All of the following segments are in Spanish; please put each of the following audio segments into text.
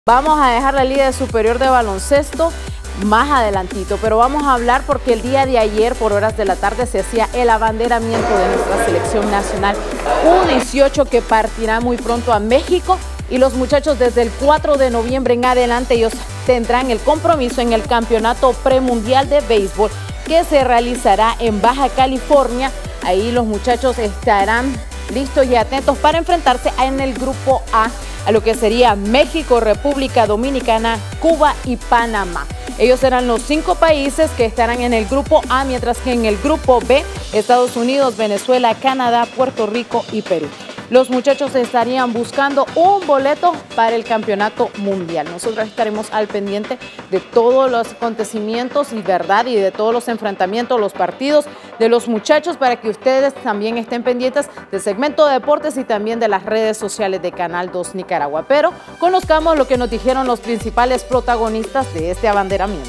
Vamos a dejar la Liga Superior de Baloncesto más adelantito, pero vamos a hablar porque el día de ayer por horas de la tarde se hacía el abanderamiento de nuestra selección nacional U18 que partirá muy pronto a México, y los muchachos desde el 4 de noviembre en adelante ellos tendrán el compromiso en el campeonato premundial de béisbol que se realizará en Baja California. Ahí los muchachos estarán listos y atentos para enfrentarse en el grupo A a lo que sería México, República Dominicana, Cuba y Panamá. Ellos serán los 5 países que estarán en el grupo A, mientras que en el grupo B, Estados Unidos, Venezuela, Canadá, Puerto Rico y Perú. Los muchachos estarían buscando un boleto para el campeonato mundial. Nosotros estaremos al pendiente de todos los acontecimientos y de todos los enfrentamientos, los partidos de los muchachos, para que ustedes también estén pendientes del segmento de deportes y también de las redes sociales de Canal 2 Nicaragua. Pero conozcamos lo que nos dijeron los principales protagonistas de este abanderamiento.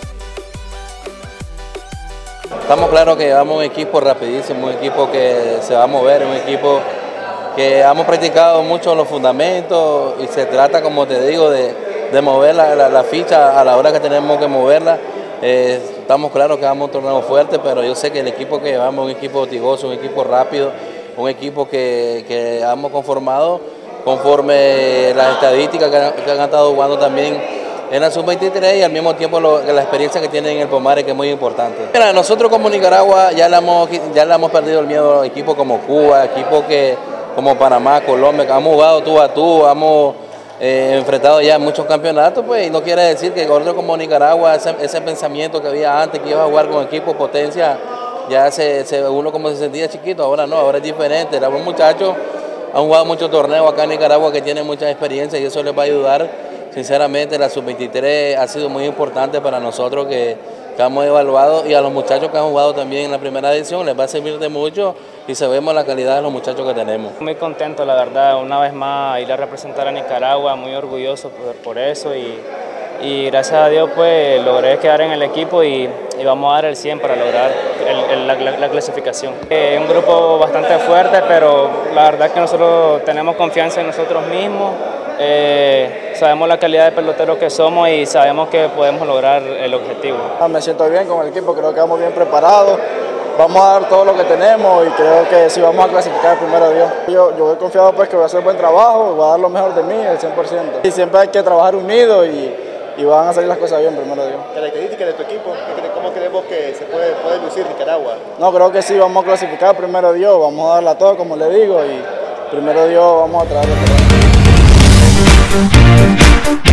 Estamos claros que llevamos un equipo rapidísimo, un equipo que se va a mover, un equipo que hemos practicado mucho los fundamentos y se trata, como te digo, de mover la ficha a la hora que tenemos que moverla. Estamos claros que vamos a un torneo fuerte, pero yo sé que el equipo que llevamos es un equipo hostigoso, un equipo rápido, un equipo que hemos conformado conforme las estadísticas que han estado jugando también en la sub-23 y al mismo tiempo la experiencia que tienen en el Pomare, que es muy importante. Mira, nosotros como Nicaragua ya le hemos perdido el miedo a equipos como Cuba, equipos como Panamá, Colombia, que hemos jugado tú a tú, hemos enfrentado ya muchos campeonatos, pues, y no quiere decir que nosotros como Nicaragua, ese pensamiento que había antes, que iba a jugar con equipos potencia, ya uno como se sentía chiquito, ahora no, ahora es diferente. Los muchachos han jugado muchos torneos acá en Nicaragua que tienen mucha experiencia y eso les va a ayudar. Sinceramente, la sub-23 ha sido muy importante para nosotros que hemos evaluado, y a los muchachos que han jugado también en la primera edición les va a servir de mucho y sabemos la calidad de los muchachos que tenemos. Muy contento, la verdad, una vez más ir a representar a Nicaragua, muy orgulloso por eso y gracias a Dios pues logré quedar en el equipo y vamos a dar el 100 para lograr la clasificación. Es un grupo bastante fuerte, pero la verdad que nosotros tenemos confianza en nosotros mismos. Sabemos la calidad de peloteros que somos y sabemos que podemos lograr el objetivo. Me siento bien con el equipo, creo que vamos bien preparados, vamos a dar todo lo que tenemos y creo que sí vamos a clasificar primero Dios. Yo voy confiado pues que voy a hacer buen trabajo, voy a dar lo mejor de mí, el 100%. Y siempre hay que trabajar unidos y van a salir las cosas bien primero Dios. ¿Características de tu equipo? ¿Cómo creemos que se puede lucir Nicaragua? No, creo que sí, vamos a clasificar primero Dios, vamos a darla todo como le digo y primero Dios vamos a traerlo.